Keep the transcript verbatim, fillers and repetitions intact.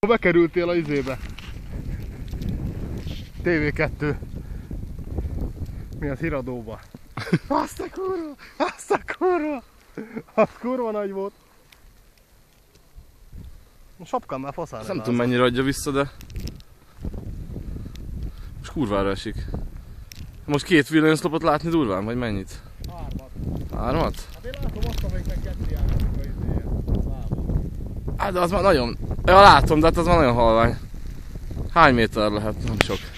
Bekerültél a izébe. té vé kettő. Mi az híradóba? Azt a kurva! Azt a kurva! Az kurva nagy volt. A sapkám már faszára. Nem tudom mennyire adja vissza, de... Most kurvára esik. Most két villanyszlopot látni durván, vagy mennyit? Hármat. Hármat? Hát én látom azt, amiknek kettő járnak a izéje. Hát de az már nagyon... Ja, látom, de hát az már nagyon halvány. Hány méter lehet? Nem sok.